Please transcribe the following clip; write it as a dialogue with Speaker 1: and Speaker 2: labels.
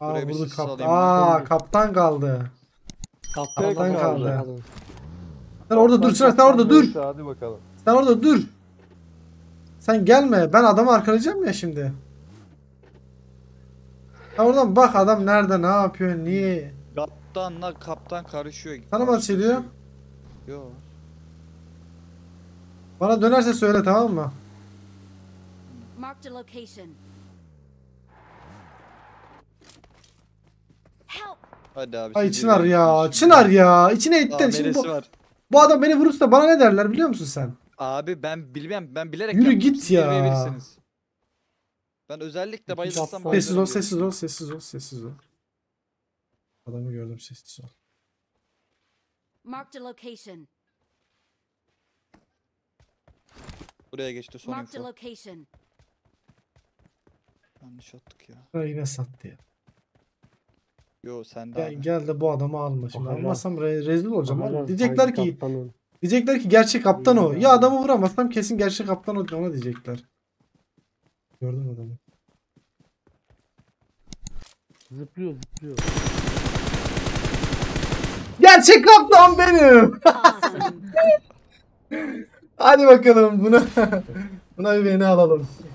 Speaker 1: Aa
Speaker 2: Buraya bir
Speaker 1: burada
Speaker 2: sis
Speaker 1: kaptan.
Speaker 2: alayım
Speaker 1: Aa kaptan kaldı.
Speaker 3: Kaptan
Speaker 1: Kaptan kaldı.
Speaker 3: kaldı.
Speaker 1: Sen orada dur Çınar, sen orada dur.
Speaker 4: Hadi bakalım.
Speaker 1: Sen orada dur. Sen gelme. Ben adamı arkalayacağım ya şimdi. Sen oradan bak adam nerede, ne yapıyor, niye?
Speaker 2: Kaptanla kaptan karışıyor.
Speaker 1: Sana mı açılıyor?
Speaker 2: Yo.
Speaker 1: Bana dönerse söyle, tamam mı?
Speaker 5: Marked a location. Help!
Speaker 2: Hadi abi.
Speaker 1: Ay
Speaker 2: siz
Speaker 1: Çınar
Speaker 2: yürüyün
Speaker 1: ya.
Speaker 2: şimdi.
Speaker 1: Çınar ya. İçine ettin.
Speaker 2: Aa,
Speaker 1: Şimdi
Speaker 2: neresi
Speaker 1: bu,
Speaker 2: var?
Speaker 1: bu adam beni vurursa bana ne derler biliyor musun sen?
Speaker 2: Abi ben bilmem. Ben bilerek
Speaker 1: Yürü
Speaker 2: yaptım,
Speaker 1: git
Speaker 2: siz
Speaker 1: ya.
Speaker 2: yürüyebilirsiniz. Ben özellikle bayılırsam
Speaker 3: Sessiz
Speaker 2: bayılırım
Speaker 1: Sessiz ol,
Speaker 2: diyorum.
Speaker 1: sessiz ol, sessiz ol, sessiz ol. Adamı gördüm, sessiz ol.
Speaker 5: Marked a location.
Speaker 2: Buraya geçti son
Speaker 5: Marked a
Speaker 2: info.
Speaker 5: location.
Speaker 2: Yanlış attık ya.
Speaker 1: Ha, yine sattı ya.
Speaker 2: Yo sen de
Speaker 1: Gel,
Speaker 2: abi.
Speaker 1: gel de bu adamı alma şimdi.
Speaker 3: Bakacağım.
Speaker 1: Almazsam rezil olacağım.
Speaker 3: Bakacağım,
Speaker 1: Oğlum. Diyecekler
Speaker 3: hangi
Speaker 1: ki
Speaker 3: kaptanın?
Speaker 1: gerçek kaptan o. Ya adamı vuramazsam kesin gerçek kaptan o, ona diyecekler. Gördün mü adamı?
Speaker 3: Zıplıyor zıplıyor.
Speaker 1: Gerçek kaptan benim.
Speaker 5: Awesome.
Speaker 1: Hadi bakalım buna buna bir beni alalım.